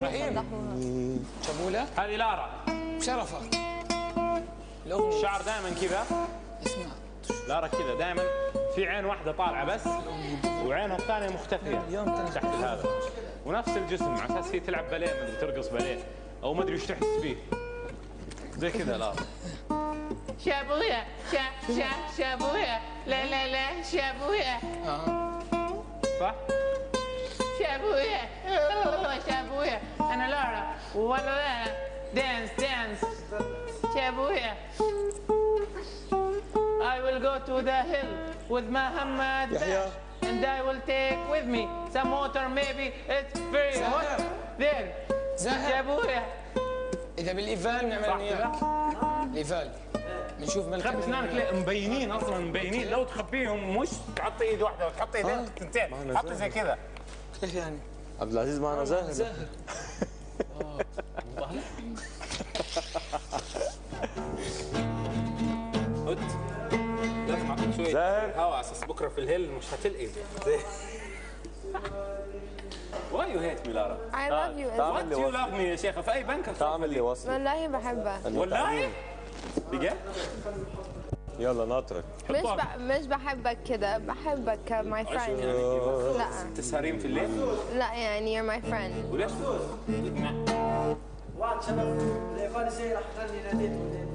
شابوله. هذه لارا. شرفه. الشعر دائما كذا. اسمع. لارا كذا دائما في عين واحده طالعه بس وعينها الثانيه مختفيه تحت هذا، ونفس الجسم على اساس هي تلعب باليه، ما ادري ترقص باليه او ما ادري وش تحس فيه زي كذا. لارا شابويا شابويا لا شابويا. صح؟ شابويا انا لارا ولا دانس شابويا. I will go to the hill with Muhammad and I will take with me some water, maybe it's very hot there. شابويا. اذا بالايفال نعمل وياك الايفال بنشوف ملك. خبي اسنانك ليه مبينين اصلا مبينين، لو تخبيهم مش تحط ايد واحده وتحط ايدين ثنتين، حط زي كذا. كيف يعني؟ عبد العزيز معنا زاهر. لازم اعطيك شويه زاهر هوا على اساس بكره في الهيل مش هتلقي. Why you hate me لارا؟ I love you. What you love me يا شيخة؟ في أي بنك تعمل لي وصل. والله بحبك. والله؟ بجد؟ يلا ناطرك. مش بحبك كده، بحبك my friend. لا تسهرين في الليل؟ لا يعني you're my friend. وليش؟ واحد شباب الفارسي راح يغني ناديته.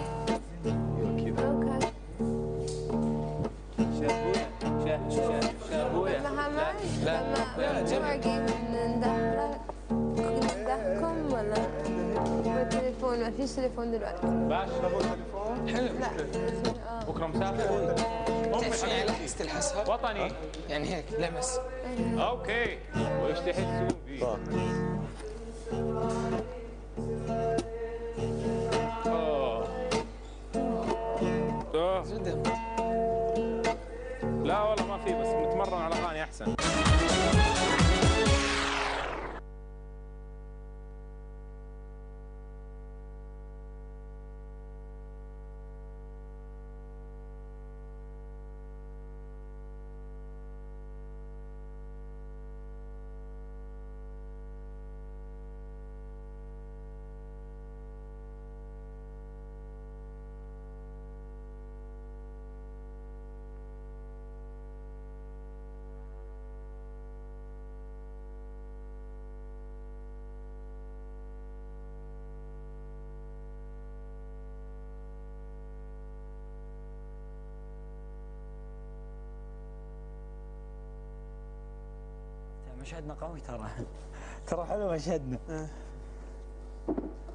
اوكي. شابويا محمد لما نرجع ندهكم ولا بالتليفون؟ ما فيش تليفون دلوقتي. باش تبغى تليفون؟ حلو. لا بكره مسافر. تعرف شيء على حس تلحسها؟ وطني. يعني هيك لمس. اوكي. وايش تحسوا فيه؟ لا والله ما في، بس نتمرن على اغاني احسن. مشهدنا قوي ترى حلو مشهدنا.